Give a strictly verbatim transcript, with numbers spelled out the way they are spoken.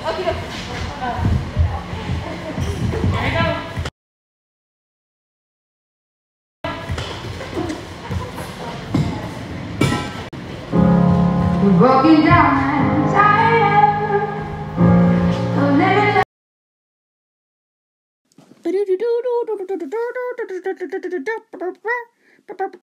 Okay. There you go. We're walking down that tire. Oh, never